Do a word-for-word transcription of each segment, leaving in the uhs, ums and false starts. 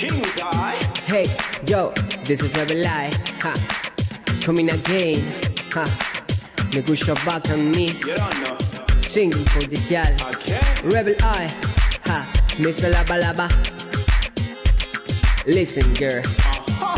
King's Eye. Hey, yo, this is Rebel Eye, ha. Coming again, ha. Me gusta back on me. You don't know. Singing for the gal. Okay. Rebel Eye, ha. Mister Laba Laba. Listen, girl. Uh-huh.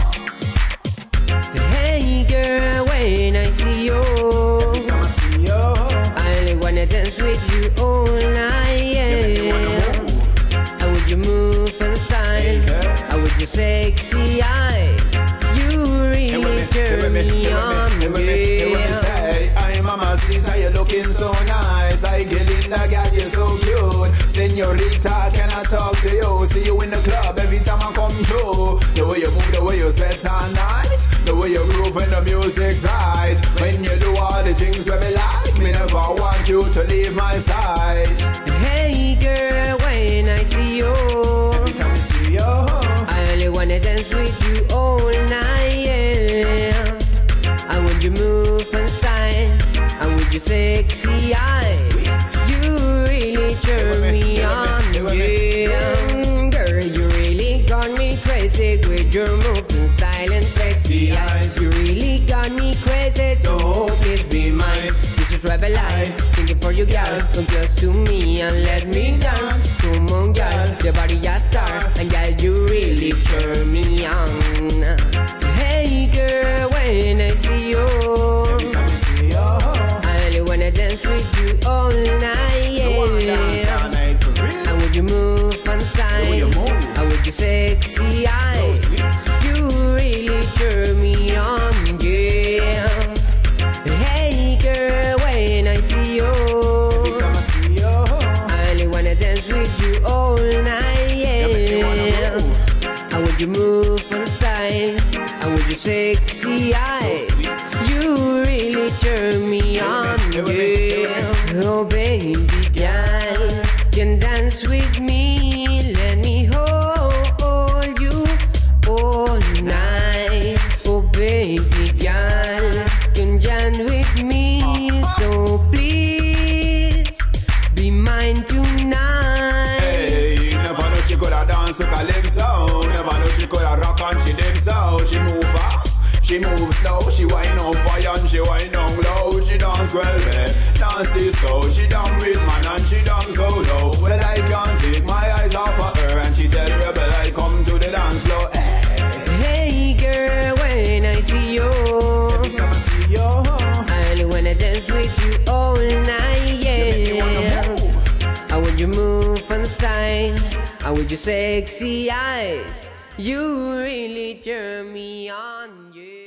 Hey, girl, when I see you, Every time I see you, I only wanna dance with you all night, you make me wanna yeah. move. How would you move for the Hey, sign? girl. How would your sexy eyes? You Hey, with really me, hey, with turn me, me hey, with me, on, hey, with me, hey, with me, yeah. say, hey, mama, Caesar, you're looking so nice. I get in the girl, you're so cute. Senorita, can I talk to you? See you in the club every time I come through. The way you move, the way you sweat all night, the way you groove when the music's right. When you do all the things where me like, me never want you to leave my side. Hey, girl, when I see you, Every time I see you, I only wanna dance with you all night, yeah. And when you move and sign, and with your sexy eyes, you really turn me on, yeah. Girl, you really got me crazy with your moving style and sexy eyes. You really got me crazy, so please be mine. This is Rebel Eye, singing for you, girl. Come close to me and let me dance. Come on, girl, your body a star, and girl, you really turn me on. Hey, girl, when I see you, every time I see you, I only wanna dance with you all night, you wanna dance all yeah. night for real. And would you move and The way sign? you move. And with your sexy eyes, So sweet. you really turn me on, yeah. Hey, girl, when I see you, Every time I see you, I only wanna dance with you all night, you make me wanna yeah. move. And would you move and sign? And with your sexy eyes, sweet. you really turn me on, Hey, with me, hey, with yeah. Oh, baby girl, can dance with me. Let me hold you all night. Oh, baby girl, can jam with me. So please be mine tonight. Hey, never know she coulda dance to calypso. Never know she coulda rock and she did so. She move fast, she move slow. She wind up high and she wind down low. She dance well, eh? Dance disco. She done with man and she dance so low. Well, I can't take my eyes off of her, and she tell Rebel I come to the dance floor. Hey, Hey, girl, when I see you, every time I see you, I only wanna dance with you all night, you wanna yeah. move. How would you move and sign? How would your sexy eyes? You really turn me on, yeah.